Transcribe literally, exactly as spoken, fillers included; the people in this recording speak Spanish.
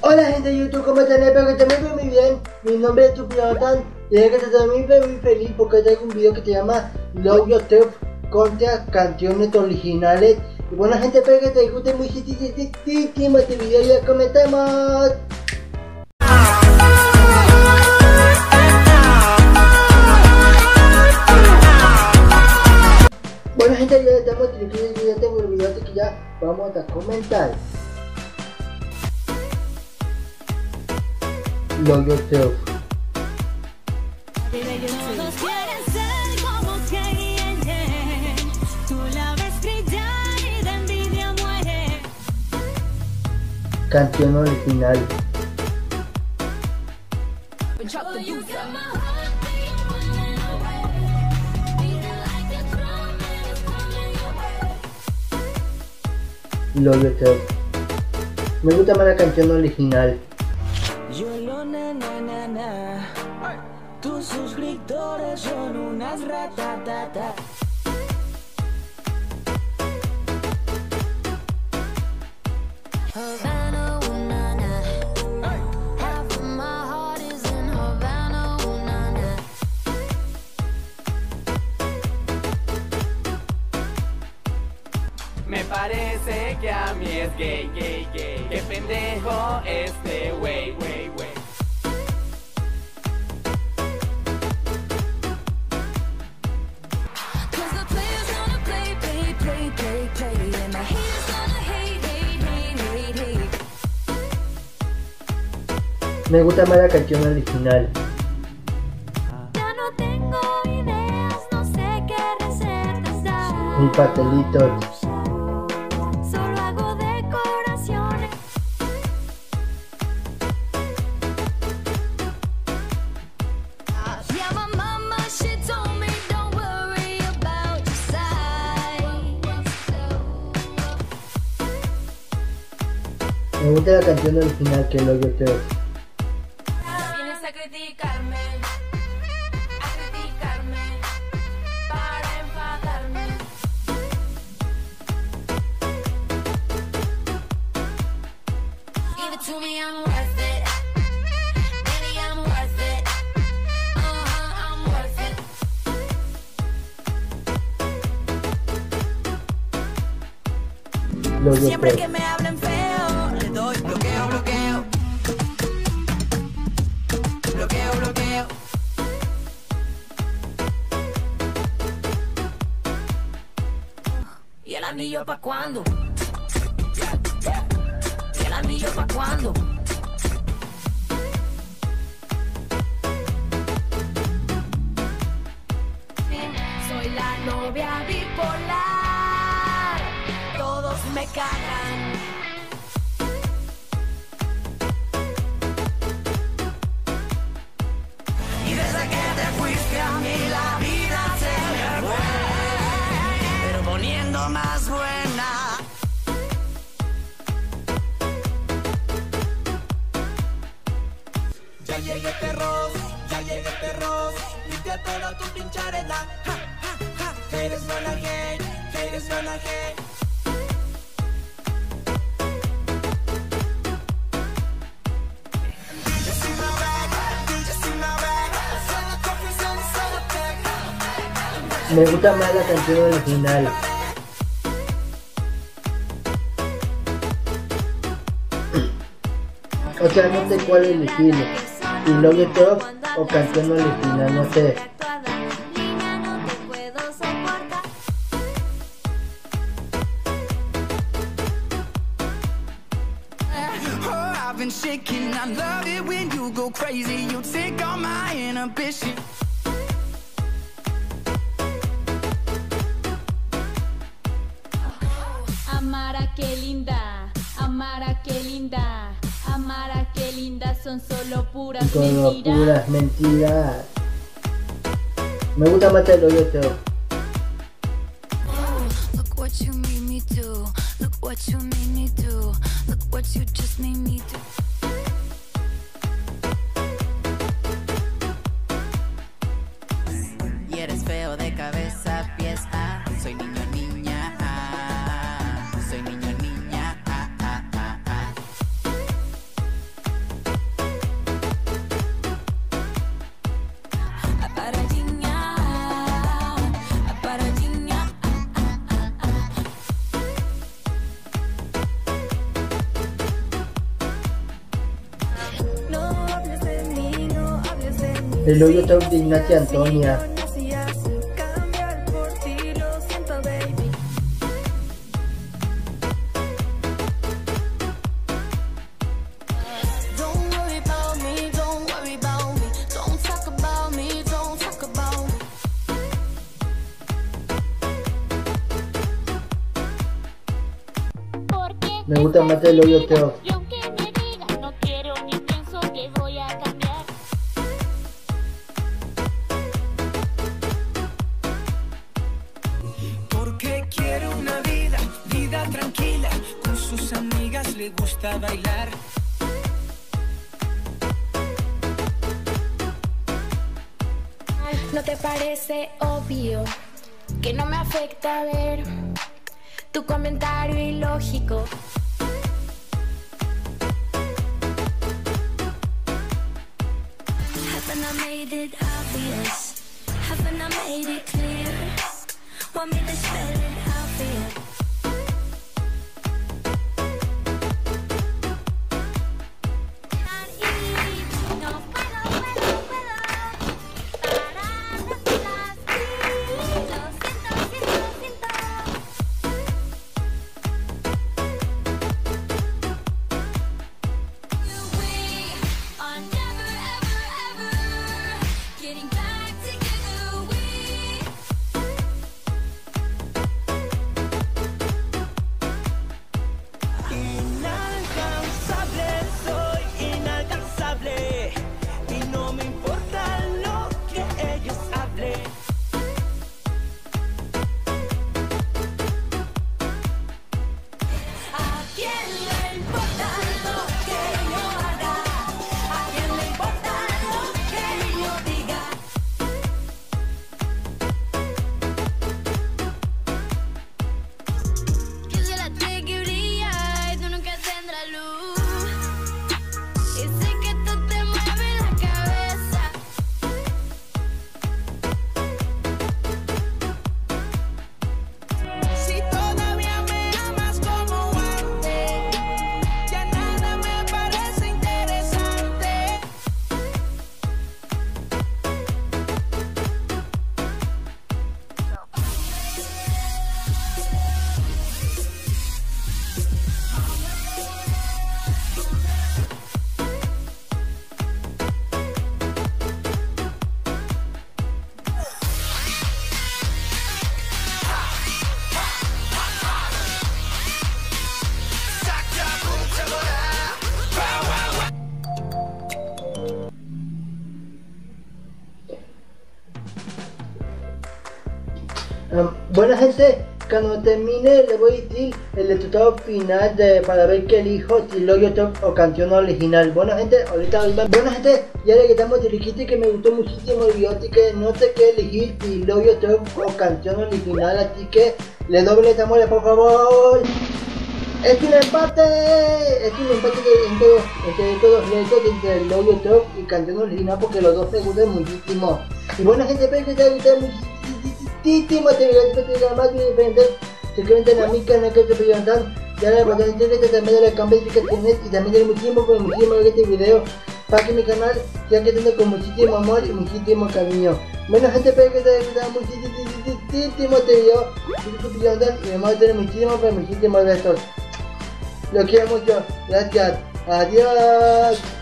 Hola gente de YouTube, ¿cómo están? Espero que estén muy, muy bien. Mi nombre es Tupirotan y es que estoy muy, muy feliz porque traigo un video que se llama Love Yourself contra canciones originales. Y bueno gente, espero que te guste muchísimo este video y ya comentamos. Bueno gente, ya estamos aquí, ya tengo el video que ya vamos a comentar. Love Yourself. Todos quieren ser como que tú la ves brillar y de envidia muere. Canción original. Love Yourself. Me gusta más la canción original. Yo lo na na na na. Tus suscriptores son unas ratatata. Havana, ooh, na, na. Half of my heart is in Havana, ooh, na, na. Me parece que a mí es gay, gay, gay. Qué pendejo este wey, wey, wey. Cause the players gonna play, play, play, play, play. And the haters gonna hate, hate, hate, hate, hate. Me gusta más la canción original. Ya no tengo ideas, no sé qué recetas dar. Mi pastelito. Solo hago decoraciones. Yeah, my mama, she told me don't worry about your size. Me gusta la canción original que Love Yourself. Vienes a criticarme, a criticarme, para enfadarme. Give it to me, I'm worth it. Baby, I'm worth it. Uh-huh, I'm worth it. Love Siempre que Yourself. me hablen feo, le doy bloqueo, bloqueo. Bloqueo, bloqueo. ¿Y el anillo pa' cuándo? ¿Y el anillo pa' cuándo? Soy la novia bipolar. Todos me cagan. Y desde que te fuiste a mí la vida se me fue, pero poniendo más buena. Ya llegué perros, ya llegué perros, limpia toda tu pinche arena. Ja, ja, ja. Haters gonna hate, haters gonna hate. You see my bag, you see my bag. Sell a coffee, sell sell a tech. Me gusta más la canción original. O sea, no sé cuál elegir. Si Love Yourself o canción original, no sé. No te puedo soportar. Oh, I've been shaking. I love it when you go crazy. You take all my inhibition. Amara, qué linda, Amara, qué linda, Amara, qué linda, son solo puras Con mentiras. puras mentiras. Me gusta más el Love Yourself. Look what you made me do, look what you made me do, look what you just made me do. Y eres feo de cabeza a pies. Ah, soy niño, niña. Ah, soy niño, niña. Ah, ah, ah, ah. el hoyo top de Ignacia Antonia. Me gusta más el hoyo top. Y aunque me digan no quiero ni pienso que voy a cambiar. Porque quiere una vida, vida tranquila. Con sus amigas le gusta bailar. ¿No te parece obvio que no me afecta ver tu comentario ilógico? Haven't I made it obvious? Haven't I made it clear? Want me to spell it out for you? Um, bueno gente, cuando termine le voy a decir el resultado final de, para ver qué elijo, si logo top o canción original. Bueno gente, ahorita bueno gente, ya le quitamos el dijiste que me gustó muchísimo el video, así que no sé qué elegir, si logo top o canción original, así que le doble esta mole por favor. Es un empate, es un empate de, entre, entre todos los retos entre el logo top y canción original, porque los dos me gustan muchísimo. Y bueno gente, espero que te guste muchísimo. Muchísimo te voy a más diferentes. Suscríbete a mi canal que te preguntan. Ya la importancia es que también le cambies notificaciones y también el muchísimo por muchísimo de este video para que mi canal ya que tenga con muchísimo amor y muchísimo cariño. Bueno gente, espero que te guste muchísimo este video y me vamos a tener muchísimo pero muchísimos besos. Los quiero mucho. Gracias. Adiós.